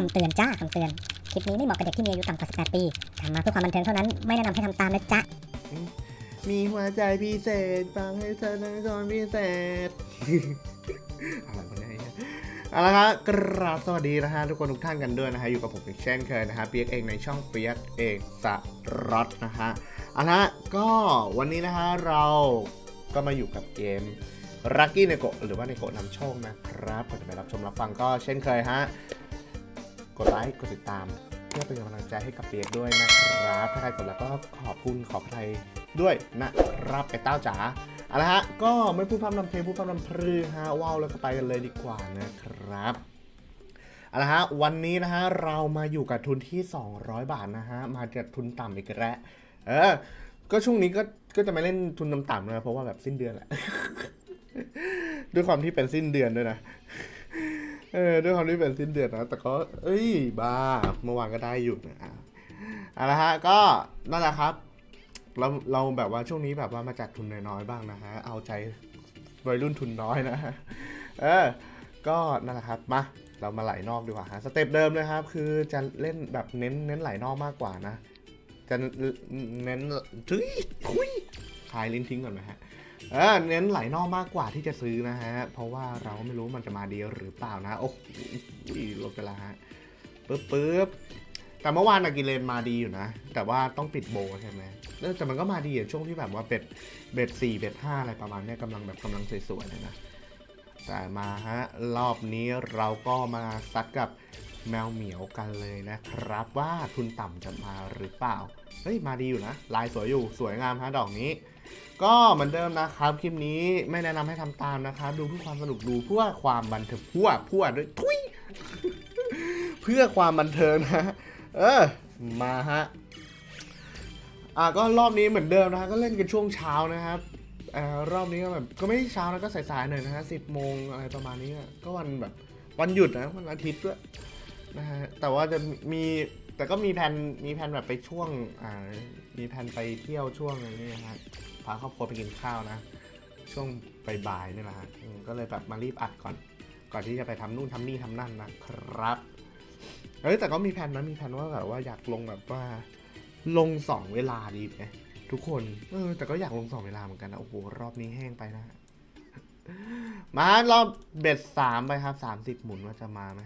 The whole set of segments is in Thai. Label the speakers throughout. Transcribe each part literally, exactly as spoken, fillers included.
Speaker 1: ำเตือนจ้าคำเตือนคลิปนี้ไม่เหมาะกับเด็กที่มีอายุต่ำกว่าสิบแปดปีทำมาเพื่อความบันเทิงเท่านั้นไม่แนะนำให้ทำตามนะจ๊ะ
Speaker 2: มีหัวใจพิเศษฟังให้เธอในตอนพิเศษอะไรวะเนี่ยเอาละครับกราบสวัสดีนะฮะทุกคนทุกท่านกันด้วยนะฮะอยู่กับผมอีกเช่นเคยนะฮะเปียกเองในช่องเปียกเอกสรัตนะฮะเอาละก็วันนี้นะฮะเราก็มาอยู่กับเกมลัคกี้เนโกะหรือว่าเนโกะนำโชคนะครับก่อนจะไปรับชมรับฟังก็เช่นเคยฮะกดไลค์กดติดตามเพื่อเป็นกำลังใจให้กับเปียกด้วยนะครับถ้าใครกดแล้วก็ขอบคุณขอบใครด้วยนะครับไอ้เต้าจ๋าเอาละฮะก็ไม่พูดพร่ำนำเพลงพูดพร่ำนำพรือฮะว้าวแล้วก็ไปกันเลยดีกว่านะครับเอาละฮะวันนี้นะฮะเรามาอยู่กับทุนที่สองร้อยบาทนะฮะมาจากทุนต่ำอีกแล้วเออก็ช่วงนี้ก็ก็จะมาเล่นทุนต่ำๆนะเพราะว่าแบบสิ้นเดือนแหละด้วยความที่เป็นสิ้นเดือนด้วยนะเออด้วยความที่เป็นสิ้นเดือนนะแต่ก็เอ้ยบ้าเมื่อวานก็ได้อยู่นะเอาละฮะก็นั่นแหละครับเราเราแบบว่าช่วงนี้แบบว่ามาจัดทุนน้อยๆบ้างนะฮะเอาใจวัยรุ่นทุนน้อยนะฮะเออก็นั่นแหละครับมาเรามาไหลนอกดีกว่าฮะสเต็ปเดิมเลยครับคือจะเล่นแบบเน้นเน้นไหลนอกมากกว่านะจะเน้นทุยทุยคลายลิ้นทิ้งก่อนนะฮะเออเน้นไหลนอกมากกว่าที่จะซื้อนะฮะเพราะว่าเราไม่รู้มันจะมาดีหรือเปล่านะโอ้โหลบไปละฮะปึ๊บปึ๊บแต่เมื่อวานกิเลนมาดีอยู่นะแต่ว่าต้องปิดโบใช่ไหมแต่มันก็มาดีอ่ะช่วงที่แบบว่าเบ็ดเบ็ดสี่เบ็ดห้าอะไรประมาณนี้กำลังแบบกำลังสวยๆเลยนะแต่มาฮะรอบนี้เราก็มาซัดกับแมวเหมียวกันเลยนะครับว่าทุนต่ำจะมาหรือเปล่าเฮ้ยมาดีอยู่นะลายสวยอยู่สวยงามฮะดอกนี้ก็เหมือนเดิมนะครับคลิปนี้ไม่แนะนำให้ทำตามนะครับดูเพื่อความสนุกดูเพื่อความบันเทิงพั่วพั่วด้วยทุย เพื่อความบันเทิงนะเออมาฮะอ่ะก็รอบนี้เหมือนเดิมนะฮะก็เล่นกันช่วงเช้านะครับอ่ารอบนี้ก็แบบก็ไม่เช้านะก็สายๆหน่อยนะฮะสิบโมงอะไรประมาณนี้ก็วันแบบวันหยุดนะวันอาทิตย์ด้วยนะฮะแต่ว่าจะมีแต่ก็มีแผนมีแผนแบบไปช่วงอ่ามีแผนไปเที่ยวช่วงอะไรนี่นะฮะพาครอบครัวไปกินข้าวนะช่วงบ่ายๆนี่แหละฮะก็เลยแบบมารีบอัดก่อนก่อนที่จะไปทำนู่นทำนี่ทำนั่นนะครับเฮ้ยแต่ก็มีแผนนะมีแผนว่าแบบว่าอยากลงแบบว่าลงสองเวลาดีไหมทุกคนเออแต่ก็อยากลงสองเวลาเหมือนกันนะโอ้โหรอบนี้แห้งไปนะมารอบเบ็ดสามไปครับสามสิบหมุนว่าจะมาไหม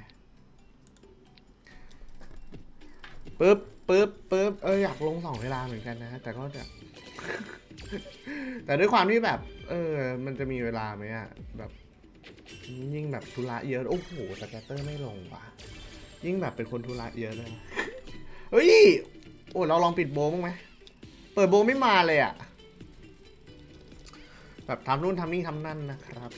Speaker 2: ปึ๊บปึ๊บปึ๊บเอออยากลงสองเวลาเหมือนกันนะแต่ก็จะแต่ด้วยความที่แบบเออมันจะมีเวลาไหมอะแบบยิ่งแบบธุระเยอะโอ้โหสแกตเตอร์ไม่ลงว่ะยิ่งแบบเป็นคนธุระเยอะเลยเฮ้ยโอ้เราลองปิดโบมั้งไหมเปิดโบไม่มาเลยอะแบบทำนู่นทำนี่ทำนั่นนะครับ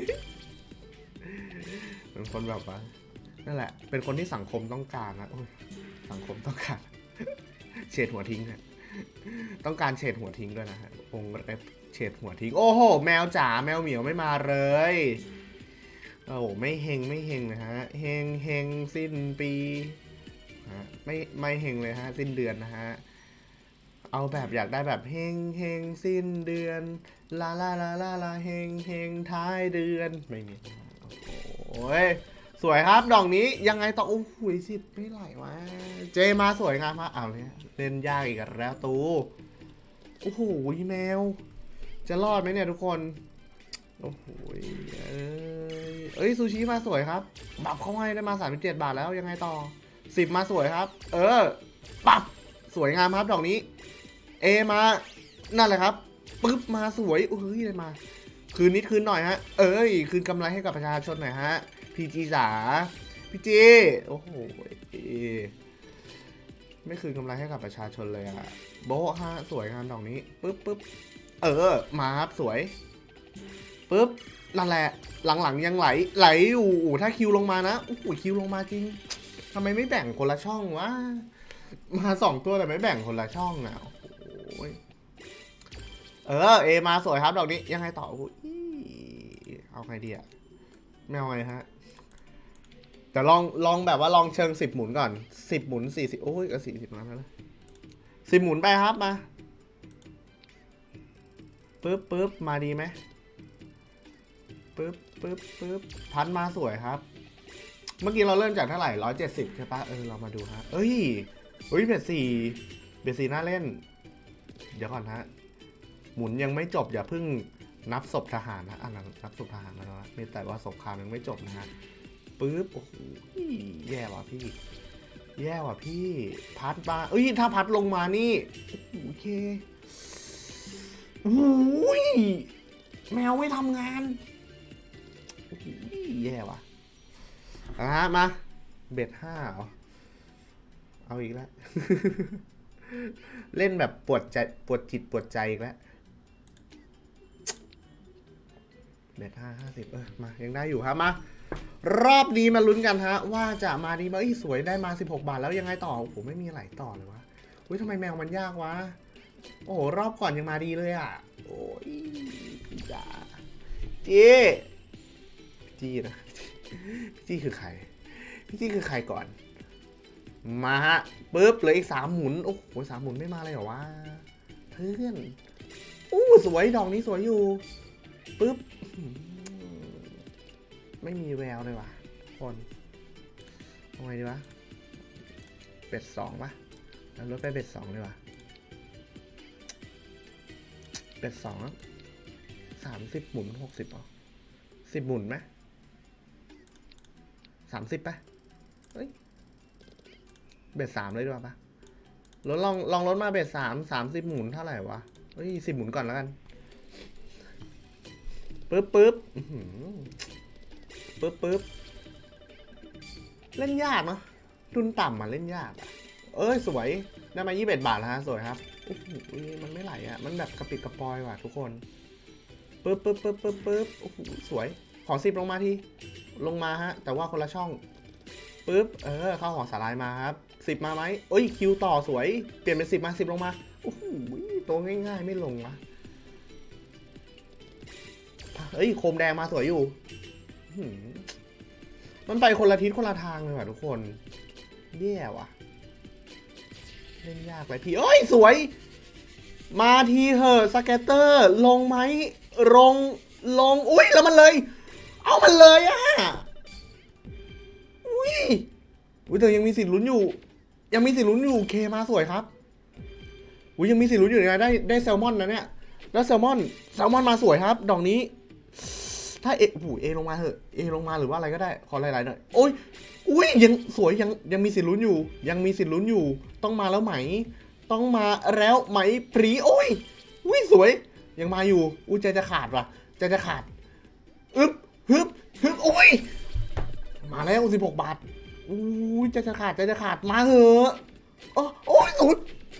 Speaker 2: เป็นคนแบบว่านั่นแหละเป็นคนที่สังคมต้องการนะสังคมต้องการเฉดหัวทิ้งฮะต้องการเฉดหัวทิ้งด้วยนะฮะองค์เฉดหัวทิ้งโอ้โหแมวจ๋าแมวเหมียวไม่มาเลยโอ้โหไม่เฮงไม่เฮงเลยฮะเฮงเฮงสิ้นปีฮะไม่ไม่เฮงเลยฮะสิ้นเดือนนะฮะเอาแบบอยากได้แบบเฮงเฮงสิ้นเดือนลาลาลาลาลาเฮงเฮงท้ายเดือนไม่มีโอ้ยสวยครับดอกนี้ยังไงต่อโอ้โหสิบไม่ไหลวะเจมาสวยงามมากเอาเนี่ยเล่นยากอีกแล้วตูโอ้โหแมวจะรอดไหมเนี่ยทุกคนโอ้โหเอ้ยเอ้ยซูชิมาสวยครับบับเข้าให้ได้มาสามสิบเจ็ดบาทแล้วยังไงต่อสิบมาสวยครับเออปับสวยงามครับดอกนี้เอมานั่นแหละครับปึ๊บมาสวยเอ้ยเลยมาคืนนิดคืนหน่อยฮะเอ้ยคืนกำไรให้กับประชาชนหน่อยฮะพีจีจ๋าพีจีโอ้โหไม่คืนกำไรให้กับประชาชนเลยอะโบ๊ะฮะสวยงามดอกนี้ปึ๊บปึ๊บเออมาครับสวยปึ๊บนั่นแหละหลังๆยังไหลไหลอยู่ถ้าคิวลงมานะโอ้โหคิวลงมาจริงทำไมไม่แบ่งคนละช่องวะมาสองตัวแต่ไม่แบ่งคนละช่องอ่ะโอ้ยเออเอมาสวยครับดอกนี้ยังไงต่อเอาไงดีอะไม่เอาไงฮะแต่ลองลองแบบว่าลองเชิงสิบหมุนก่อนสิบหมุนสี่สิบโอ้ยก็สี่สิบแล้วนะสิบหมุนไปครับมาปึ๊บปึ๊บมาดีไหมปึ๊บปึ๊บปึ๊บพันมาสวยครับเมื่อกี้เราเริ่มจากเท่าไหร่ร้อยเจ็ดสิบใช่ปะเออเรามาดูฮะเอ้ยเฮ้ยเบ็ดสี่เบ็ดสี่น่าเล่นเดี๋ยวก่อนฮะหมุนยังไม่จบอย่าเพิ่งนับศพทหารนะอ่ะนับศพทหารมาแล้วมีแต่ว่าสงครามยังไม่จบนะฮะปึ๊บโอ้โหแย่ว่ะพี่แย่ว่ะพี่พัดมาเอ้ยถ้าพัดลงมานี่โอเคโอ้ยแมวไม่ทำงานแย่ว่ะอ่ะฮะมาเบ็ดห้าเหรอเอาอีกแล้ว เล่นแบบปวดใจปวดจิตปวดใจอีกแล้วเบ็ดห้าห้าสิบเออมายังได้อยู่ครับมารอบนี้มาลุ้นกันฮะว่าจะมาดีไหมสวยได้มาสิบหกบาทแล้วยังไงต่อผมไม่มีไหลต่อเลยวะอุ้ยทำไมแมวมันยากวะโอ้โหรอบก่อนยังมาดีเลยอ่ะโอ้ยพี่จ๋าจีจีนะพี่จี้คือใครพี่จี้คือใครก่อนมาฮะปึ๊บเหลืออีกสามหมุนโอ้โหสามหมุนไม่มาเลยเหรอวะเพื่อนอู้สวยดอกนี้สวยอยู่ปึ๊บไม่มีแววเลยว่ะคนเอาไงดีวะเป็ดสองปะแล้วลดไปเป็ดสองเลยว่ะเป็ดสองสามสิบหมุนหกสิบหรอสิบหมุนไหมสามสิบปะเฮ้ยเบ็ดสามเลยดีกว่าปะลดลองลองลดมาเบ็ดสามสามสิบหมุนเท่าไหร่วะเฮ้ยสิบหมุนก่อนแล้วกันปึ๊บปึ๊บปึ๊บปึ๊บเล่นยากเนาะทุนต่ำมาเล่นยากอ่ะเอ้ยสวยได้มายี่สิบเอ็ดบาทแล้วฮะสวยครับโอ้โหมันไม่ไหลอ่ะมันแบบกระปิดกระปอยว่ะทุกคนปึ๊บปึ๊บปึ๊บปึ๊บปึ๊บโอ้โหสวยขอสิบลงมาทีลงมาฮะแต่ว่าคนละช่องปึ๊บเออเข้าของสาลายมาครับสิบมาไหมเอ้ยคิวต่อสวยเปลี่ยนเป็นสิบมาสิบลงมาโอ้โหตัวง่ายๆไม่ลงวะเอ้ยโคมแดงมาสวยอยู่มันไปคนละทิศคนละทางเลยว่ะทุกคนแย่ว่ะเล่นยากเลยพี่เอ้ยสวยมาทีเหอะสแกตเตอร์ลงไหมลงลงอุ้ยแล้วมันเลยเอามันเลยอ่ะอุ้ยอุ้ยแต่ยังมีสิทธิ์ลุ้นอยู่ยังมีสิทธิ์ลุ้นอยู่เคมาสวยครับอุ้ยยังมีสิทธิ์ลุ้นอยู่นะได้ได้แซลมอนนะเนี่ยแล้วแซลมอนแซลมอนมาสวยครับดอกนี้ถ้าเอโอ้โหเอลงมาเหอะเอลงมาหรือว่าอะไรก็ได้ขอหลายๆหน่อยโอ้ยอุ้ยยังสวยยังยังมีสิทธิ์ลุ้นอยู่ยังมีสิทธิ์ลุ้นอยู่ต้องมาแล้วไหมต้องมาแล้วไหมปรีโอ้ยอุ้ยสวยยังมาอยู่อุ้ยใจจะขาดว่ะใจจะขาดอึ๊บฮึบฮึบโอ้ยมาแล้วสิบหกบาทอุ้ยใจจะขาดใจจะขาดมาเหอะโอ้โอ้ยสุด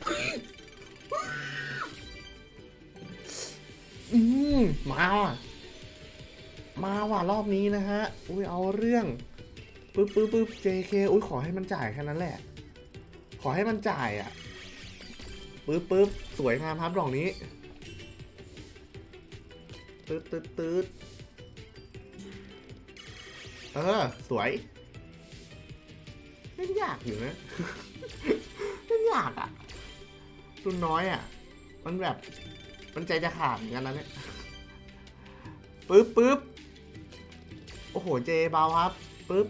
Speaker 2: อืมมามาว่ะรอบนี้นะฮะอุ้ยเอาเรื่องปึ๊บปึ๊บปึ๊บ เจ เค อุ้ยขอให้มันจ่ายแค่นั้นแหละขอให้มันจ่ายอ่ะปึ๊บปึ๊บสวยงามครับดอกนี้ตืดตืดตืดเออสวยเล่นยากอยู่นะเล่นยากอ่ะตุนน้อยอ่ะมันแบบมันใจจะขาดเหมือนกันนะเนี่ยปึ๊บปึ๊บโอ้โหเจเบาครับปึ๊บ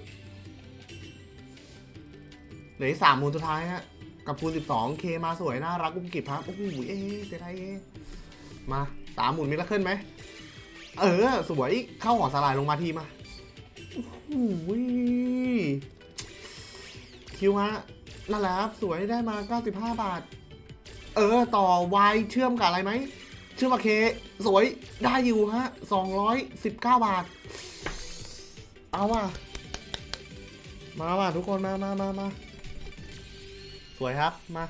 Speaker 2: เหลือสามมูลสุดท้ายฮะกับคูณสิบสองเคมาสวยน่ารักกุ้งกิบครับโอ้โหเอ๊ะเจ๊ไทยเอ๊ะมาสามหมุนมิราเคิลไหมเออสวยเข้าหัวสลายลงมาทีมาโอ้โหคิวฮะนั่นแหละครับสวยได้มาเก้าสิบห้าบาทเออต่อ Y เชื่อมกับอะไรไหมเชื่อมกับเคสวยได้อยู่ฮะสองร้อยสิบเก้าบาทเอาว่ะมาว่ะทุกคนมามามามาสวยครับมา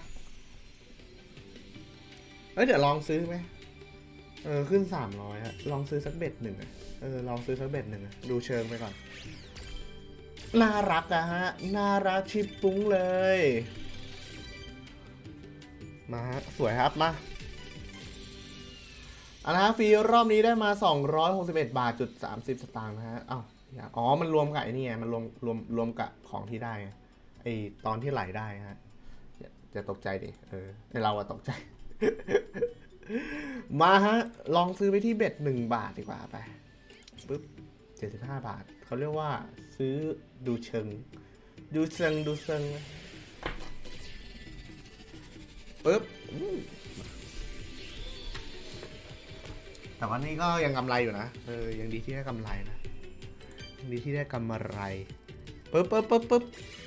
Speaker 2: เอ้ยเดี๋ยวลองซื้อไหมเออขึ้นสามร้อยฮะลองซื้อสักเบ็ดหนึ่งเออลองซื้อสักเบ็ดหนึ่งดูเชิงไปก่อนน่ารักอะฮะน่ารักชิปปุ้งเลยมาฮะสวยครับมาอันนะฟรีรอบนี้ได้มาสองร้อยหกสิบเอ็ดบาทจุดสามสิบสตางค์นะฮะอ้าวอ๋อมันรวมกับไอ้นี่ไงมันรวมรวมรวมกับของที่ได้ไอตอนที่ไหลได้ฮะจะตกใจดิเออในเราอะตกใจ มาฮะลองซื้อไปที่เบ็ดหนึ่งบาทดีกว่าไปปึ๊บเจจ็ดสิบห้าบาทเขาเรียกว่าซื้อดูเชิงดูเชิงดูเชิงปึ๊บแต่ว่านี่ก็ยังกำไรอยู่นะเออยังดีที่ได้กำไรนะยังดีที่ได้กำไรปึ๊บปึ๊บปึ๊บปึ๊บ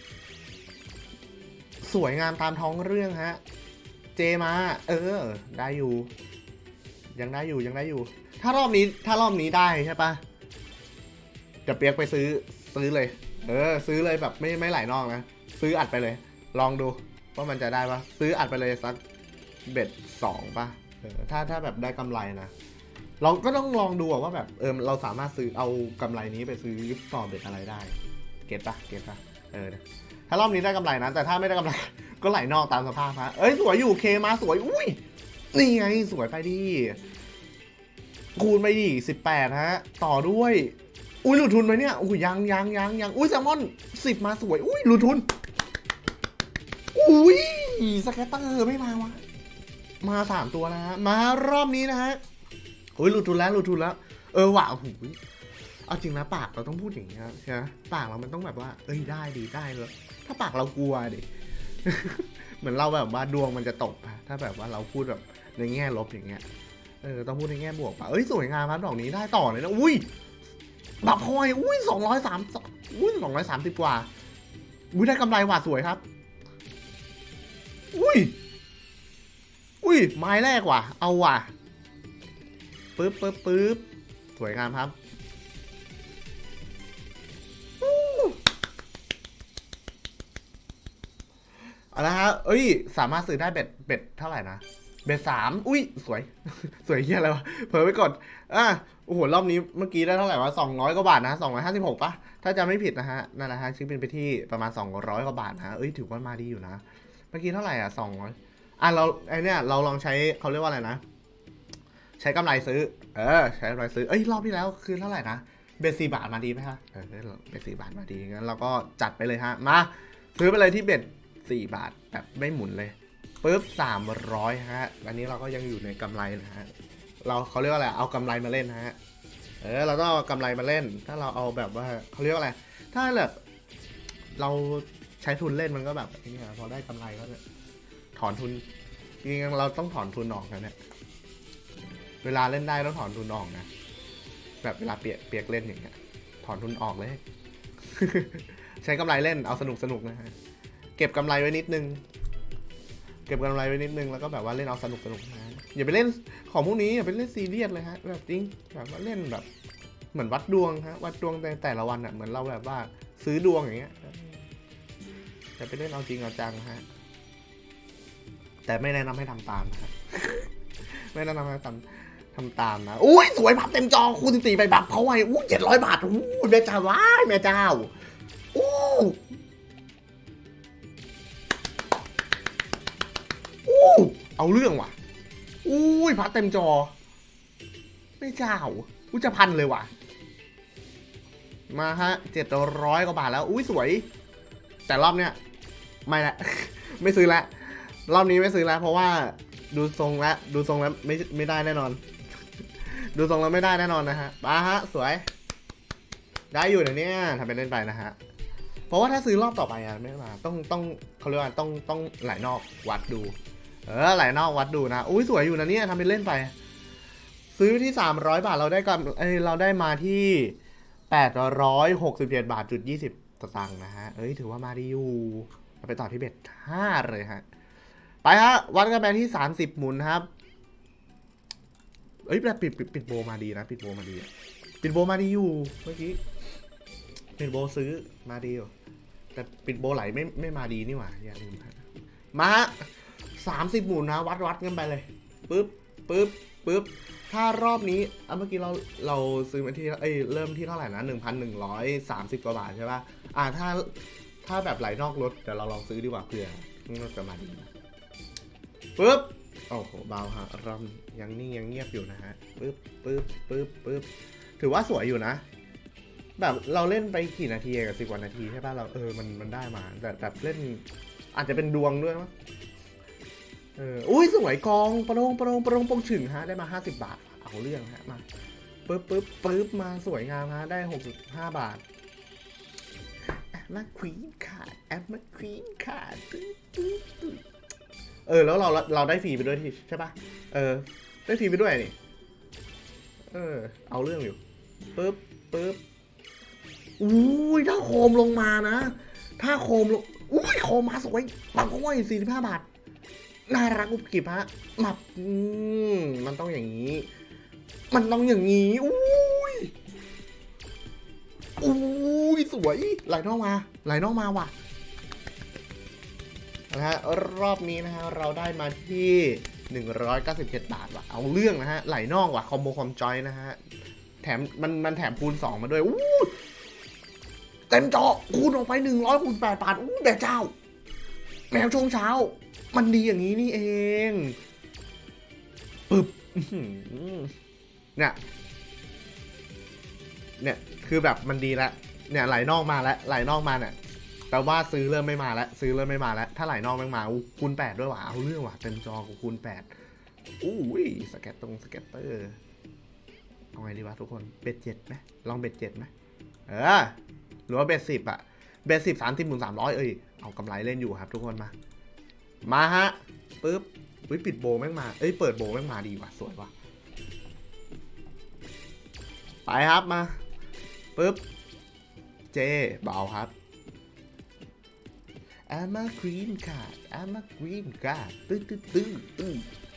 Speaker 2: สวยงามตามท้องเรื่องฮะเจมาเออได้อยู่ยังได้อยู่ยังได้อยู่ถ้ารอบนี้ถ้ารอบนี้ได้ใช่ปะจะเปียกไปซื้อซื้อเลยเออซื้อเลยแบบไม่ไม่ไหลนอกนะซื้ออัดไปเลยลองดูว่ามันจะได้ปะซื้ออัดไปเลยสักเบ็ดสองปะเออถ้าถ้าแบบได้กำไรนะเราก็ต้องลองดูว่าแบบเออเราสามารถซื้อเอากำไรนี้ไปซื้อต่อเบ็ดอะไรได้เก็ตปะเก็ตปะเออถ้ารอบนี้ได้กำไรนะแต่ถ้าไม่ได้กำไรก็ไหลนอกตามสภาพฮะเอ้ยสวยอยู่เคมาสวยอุ้ยนี่ไงสวยไปดิคูณไปดิสิบแปดฮะต่อด้วยอุ้ยหลุดทุนไหมเนี่ยอุ้ยยังยังยังยังอุ้ยแซลมอนสิบมาสวยอุ้ยหลุดทุนอุ้ยสแกตเตอร์ไม่มาวะมาสามตัวนะฮะมารอบนี้นะฮะอุ้ยหลุดทุนแล้วหลุดทุนแล้วเออว่ะโอ้โหเอาจริงนะปากเราต้องพูดอย่างนี้ใช่ไหมปากเรามันต้องแบบว่าเอ้ยได้ดีได้เลยถ้าปากเรากลัวดิ เหมือนเราแบบว่าดวงมันจะตกอะถ้าแบบว่าเราพูดแบบในแง่ลบอย่างเงี้ยเออต้องพูดในแง่บวกป่ะเอ้ยสวยงามครับดอกนี้ได้ต่อเลยนะอุ้ยบับคอยอุ้ยสองร้อยสามอุ้ยสองร้อยสามสิบกว่าอุ้ยได้กำไรว่ะสวยครับอุ้ยอุ้ยไม้แรกว่ะเอาว่ะปึ๊บปึ๊บปึ๊บสวยงามครับเอาละฮะเอ้ยสามารถซื้อได้เบ็ดเบ็ดเท่าไหร่นะเบ็ดสามอุ้ยสวย สวยเฮียอะไรวะเผลอไปกดอ่ะโอ้โหรอบนี้เมื่อกี้ได้เท่าไหร่วะสองร้อยกว่าบาทนะสองร้อยห้าสิบหกป่ะถ้าจะไม่ผิดนะฮะนั่นแหละฮะชิปเป็นไปที่ประมาณสองร้อยกว่าบาทนะเอ้ยถือว่ามาดีอยู่นะเมื่อกี้เท่าไหร่อ่ะสองร้อยอ่ะเราไอเนี้ยเราลองใช้เขาเรียกว่าอะไรนะใช้กำไรซื้อเออใช้กำไรซื้อเอ้ยรอบที่แล้วคือเท่าไหร่นะเบ็ดสี่บาทมาดีไหมฮะเออเบ็ดสี่บาทมาดีงั้นเราก็จัดไปเลยฮะมาซื้อไปเลยที่เบ็ดสี่บาทแบบไม่หมุนเลยปึ๊บสามร้อยฮะอันนี้เราก็ยังอยู่ในกำไรนะฮะเราเขาเรียกว่าอะไรเอากำไรมาเล่นฮะเออเราต้องเอากำไรมาเล่นถ้าเราเอาแบบว่าเขาเรียกว่าอะไรถ้าแบบเราใช้ทุนเล่นมันก็แบบนี่พอได้กำไรก็ถอนทุนจริงๆเราต้องถอนทุนออกนะเนี่ยเวลาเล่นได้ต้องถอนทุนออกนะแบบเวลาเปียกเปียกเล่นอย่างเงี้ยถอนทุนออกเลย ใช้กำไรเล่นเอาสนุกสนุกนะฮะเก็บกำไรไว้นิดนึงเก็บกำไรไว้นิดนึงแล้วก็แบบว่าเล่นเอาสนุกสนุกนะอย่าไปเล่นของพวกนี้อย่าไปเล่นซีเรียสเลยฮะแบบจริงแบบว่าเล่นแบบเหมือนวัดดวงฮะวัดดวงในแต่ละวันอ่ะเหมือนเราแบบว่าซื้อดวงอย่างเงี้ยอย่าไปเล่นเอาจริงเอาจังฮะแต่ไม่แนะนำให้ทำตามนะไม่แนะนำให้ทำทำตามนะอุ้ยสวยพับเต็มจอคูณสิบสี่ไปบับเขาไว้อู้เจ็ดร้อยบาทอู้แม่เจ้าว้ายแม่เจ้าอู้เอาเรื่องว่ะอุ้ยพัดเต็มจอไม่เจ้าอุ้ยจะพันเลยว่ะมาฮะเจ็ดร้อยกว่าบาทแล้วอุ้ยสวยแต่รอบเนี้ยไม่ละ ไม่ซื้อละรอบนี้ไม่ซื้อแล้วเพราะว่าดูทรงแล้วดูทรงแล้วไม่ไม่ได้แน่นอน ดูทรงแล้วไม่ได้แน่นอนนะฮะมาฮะสวยได้อยู่เดี๋ยวนี้ทำเป็นเล่นไปนะฮะเพราะว่าถ้าซื้อรอบต่อไปอ่ะไม่มาต้องต้องเขาเรียกว่าต้องต้องไหลนอกวัดดูเออไหลนอกวัดดูนะอุ้ยสวยอยู่นะเนี่ยทำเป็นเล่นไปซื้อที่สามร้อยบาทเราได้กับเอ้ยเราได้มาที่แปดร้อยหกสิบเจ็ดบาทจุดยี่สิบสตางค์นะฮะเอ้ยถือว่ามาดีอยู่เราไปต่อที่เบ็ดห้าเลยฮะไปฮะวัดกันไปที่สามสิบหมุนครับเอ้ยแต่ปิดปิดปิดโบมาดีนะปิดโบมาดีปิดโบมาดีอยู่เมื่อกี้ปิดโบซื้อมาดีอยู่แต่ปิดโบไหลไม่ไม่มาดีนี่หว่าอย่าลืมมาสามสิบหมุนนะวัดวัดกันไปเลยปึ๊บปึ๊บปึ๊บถ้ารอบนี้อ่ะเมื่อกี้เราเราซื้อมาที่เอ้ยเริ่มที่เท่าไหร่นะหนึ่งพันหนึ่งร้อยสามสิบกว่าบาทใช่ป่ะอ่าถ้าถ้าแบบไหลนอกรถเดี๋ยวเราลองซื้อดีกว่าเผื่อมันจะมาดีปึ๊บโอ้โหเบาฮะรอบยังนิ่งยังเงียบอยู่นะฮะปึ๊บปึ๊บปึ๊บปึ๊บถือว่าสวยอยู่นะแบบเราเล่นไปกี่นาทีกับสิบกว่านาทีใช่ป่ะเราเออมันมันได้มาแต่แบบเล่นอาจจะเป็นดวงด้วยมั้งเอออุ้ยสวยกองประโลงประโลงประโลงปงฉึ่งฮะได้มาห้าสิบบาทเอาเรื่องฮะมาปึ๊บปึ๊บปึ๊บมาสวยงามฮะได้หกสิบห้าบาทแอปมาควีนขาดแอปมาควีนขาดเออแล้วเราเราได้ฟรีไปด้วยที่ใช่ปะเออได้ฟรีไปด้วยนี่เออเอาเรื่องอยู่ปึ๊บปึ๊บอุ้ยถ้าโคมลงมานะถ้าโคมลงอุ้ยโคมมาสวยบางก้อยสี่สิบห้าบาทน่ารักกุบกิบฮะมับอืมมันต้องอย่างนี้มันต้องอย่างนี้อุ้ยอุ้ยสวยไหลนอกมาไหลนอกมาว่ะนะฮะรอบนี้นะฮะเราได้มาที่หนึ่งร้อยเก้าสิบเจ็ดบาทว่ะเอาเรื่องนะฮะไหลนอกว่ะคอมโบคอมจอยนะฮะแถมมันมันแถมคูณสองมาด้วยอู้เต็มจอคูณออกไปหนึ่งร้อยคูณแปดบาทอู้แด่เจ้าแมวช่วงเช้ามันดีอย่างนี้นี่เองปึ๊บเนี่ยเนี่ยคือแบบมันดีแล้วเนี่ยไหลนอกมาแล้วไหลนอกมาเนี่ยแปลว่าซื้อเริ่มไม่มาแล้วซื้อเริ่มไม่มาแล้วถ้าไหลนอกไม่มาคูณแปดด้วยว่ะเอาเรื่องว่ะเต็มจอของคูณแปดอู้ยสแกตตรงสแกตเตอร์เอาไงดีวะทุกคนเบ็ดเจ็ดไหมลองเบ็ดเจ็ดไหมเออหรือว่าเบ็ดสิบอะเบ็ดสิบสามสิบหมุนสามร้อยเอ้ยเอากำไรเล่นอยู่ครับทุกคนมามาฮะปึ๊บวิปิดโบแม่งมาเอ้ยเปิดโบแม่งมาดีว่ะสวยว่ะไปครับมาปึ๊บเจเบาครับแอมมาควีนค่ะแอมมาควีนค่ะตื้อตื้อตื้อตื้อ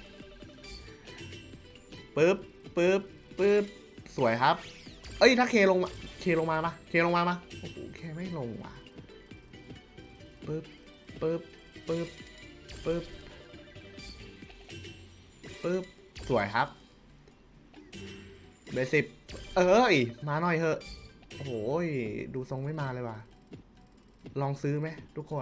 Speaker 2: ปึ๊บปึ๊บปึ๊บสวยครับเอ้ยถ้าเคลงมาเคลงมามาเคลงมามาโอ้โหเคไม่ลงว่ะปึ๊บปึ๊บปึ๊บปึ๊บปึ๊บสวยครับเบสิบเอ้ยมาหน่อยเถอะโอ้โหดูทรงไม่มาเลยว่ะลองซื้อไหมทุกคน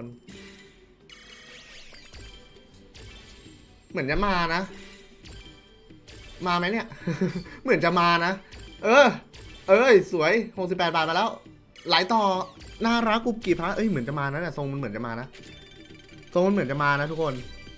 Speaker 2: เหมือนจะมานะมาไหมเนี่ย เหมือนจะมานะเออเอ้ยสวยหกสิบแปดบาทมาแล้วไหลต่อน่ารักกุบกี่พระเอ้ยเหมือนจะมานะเนี่ยทรงมันเหมือนจะมานะทรงมันเหมือนจะมานะทุกคน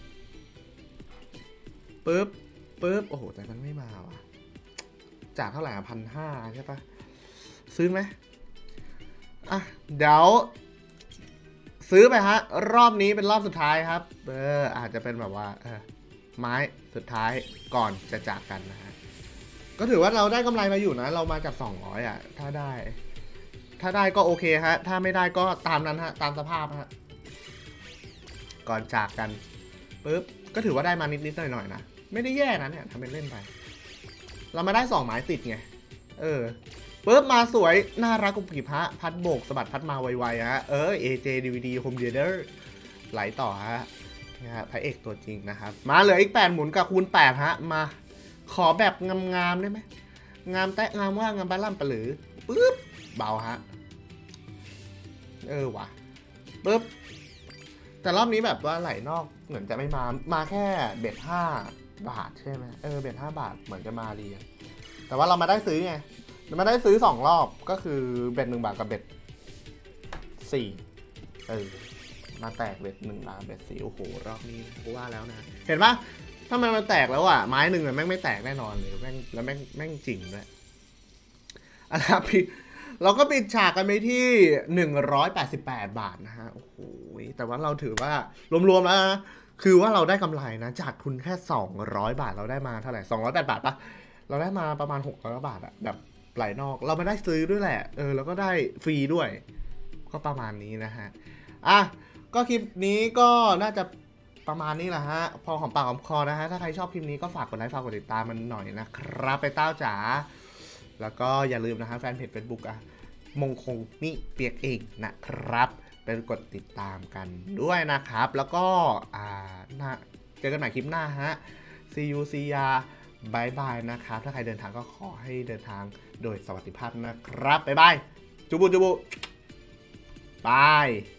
Speaker 2: ปึ๊บปึ๊บโอ้โหแต่มันไม่มาว่ะจากเท่าไหร่พันห้าใช่ปะซื้อไหมอ่ะเดี๋ยวซื้อไปฮะรอบนี้เป็นรอบสุดท้ายครับเอออาจจะเป็นแบบว่าเออไม้สุดท้ายก่อนจะจากกันนะฮะก็ถือว่าเราได้กำไรมาอยู่นะเรามาจากสองร้อยอ่ะถ้าได้ถ้าได้ก็โอเคฮะถ้าไม่ได้ก็ตามนั้นฮะตามสภาพฮะก่อนจากกันปึ๊บก็ถือว่าได้มานิดๆหน่อยๆนะไม่ได้แย่นะเนี่ยทำเป็นเล่นไปเรามาได้สองไม้ติดไงเออปึ๊บมาสวยน่ารักกุบกิบฮะพัดโบกสะบัดพัดมาไวๆฮะเออ เอ เจ ดี วี ดี Home Theater ไหลต่อฮะนะฮะพระเอกตัวจริงนะครับมาเหลืออีกแปดหมุนกับคูณแปดฮะมาขอแบบงามๆได้ไหมงามแตะงามว่างามบ้าล่ำปะหรือปึ๊บเบาฮะเออว่ะปึ๊บแต่รอบนี้แบบว่าไหลนอกเหมือนจะไม่มามาแค่เบ็ดห้าบาทใช่ไหมเออเบ็ดห้าบาทเหมือนจะมาดีแต่ว่าเรามาได้ซื้อไงเรามาได้ซื้อสองรอบก็คือเบ็ดหนึ่งบาทกับเบ็ดสี่เออมาแตกเบ็ดหนึ่งบาทเบ็ดสี่โอ้โหรอบนี้กูว่าแล้วนะเห็นปะถ้ามันมาแตกแล้วอ่ะไม้หนึ่งเลยแม่งไม่แตกแน่นอนเลยแม่งแล้วแม่งแม่งจริงด้วยอันนั้นพี่เราก็ปิดฉากกันไปที่หนึ่งร้อยแปดสิบแปดบาทนะฮะโอ้โหแต่ว่าเราถือว่ารวมๆแล้วนะคือว่าเราได้กำไรนะจากทุนแค่สองร้อยบาทเราได้มาเท่าไหร่สองร้อยแปดบาทปะเราได้มาประมาณหกร้อยบาทอะแบบไหลนอกเราไม่ได้ซื้อด้วยแหละเออแล้วก็ได้ฟรีด้วยก็ประมาณนี้นะฮะอ่ะก็คลิปนี้ก็น่าจะประมาณนี้แหละฮะพอหอมปากหอมคอนะฮะถ้าใครชอบคลิปนี้ก็ฝากกดไลค์ฝากกดติดตามมันหน่อยนะครับไปเต้าจ๋าแล้วก็อย่าลืมนะฮะแฟนเพจ Facebook อะมงคงมิเปียกเองนะครับไปกดติดตามกันด้วยนะครับแล้วก็อ่านะเจอกันใหม่คลิปหน้าฮะ see you see ya บายบายนะครับถ้าใครเดินทางก็ขอให้เดินทางโดยสวัสดิภาพนะครับบ๊ายบายจุบุจุบุบาย